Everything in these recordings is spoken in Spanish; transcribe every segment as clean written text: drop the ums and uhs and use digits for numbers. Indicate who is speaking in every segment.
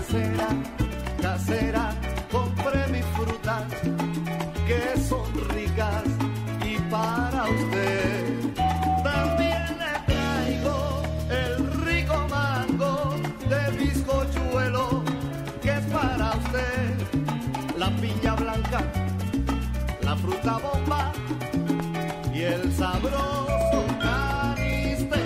Speaker 1: casera, casera, compré mis frutas que son ricas y para usted. También le traigo el rico mango de bizcochuelo que es para usted. La piña blanca, la fruta bomba y el sabroso canistel.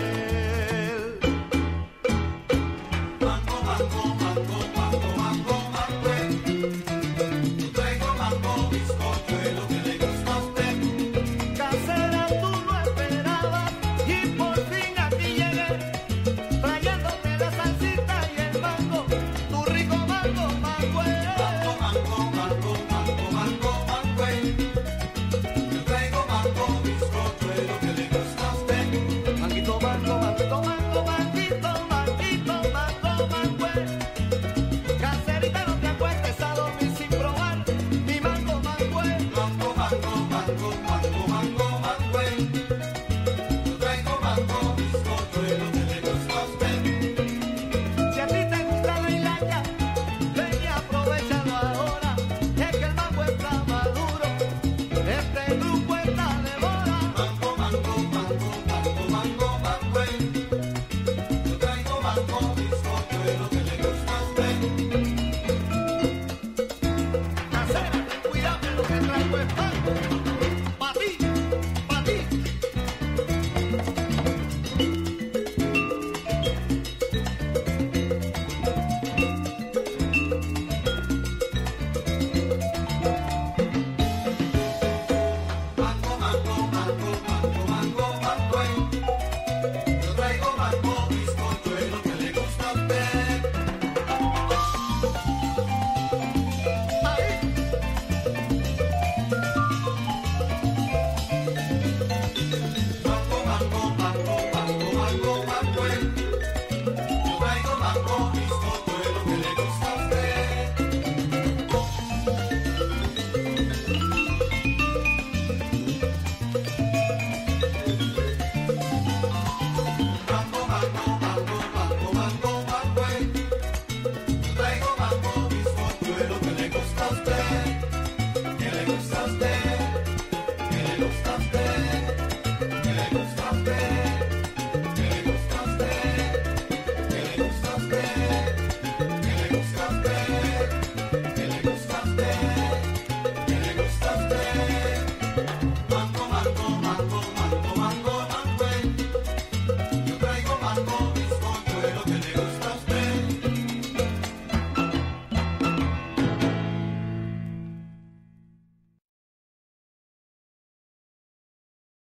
Speaker 1: Mango, mango, mango, mango, mango, mango. Yo traigo mango, bizcochuelo que le gusta a usted. Casera, tú lo esperabas y por fin aquí llegué, trayéndote la salsita y el mango, tu rico mango, mango. Mango, mango, mango, mango, mango, mango. Yo traigo mango, bizcochuelo que le gusta a usted. Manguito, mango, manguito, mango, manguito, manguito, mango, mango. Caserita, no te acuestes a dormir sin probar mi mango, mango. Mango, mango, mango, mango, mango, mango. Yo traigo mango, bizcochuelo que le gusta a usted. Si a ti te gusta la hilacha, ven y aprovechalo ahora. Es que el mango está maduro, este grupo está de moda. Mango, mango, mango, mango, mango, mango. Yo traigo mango,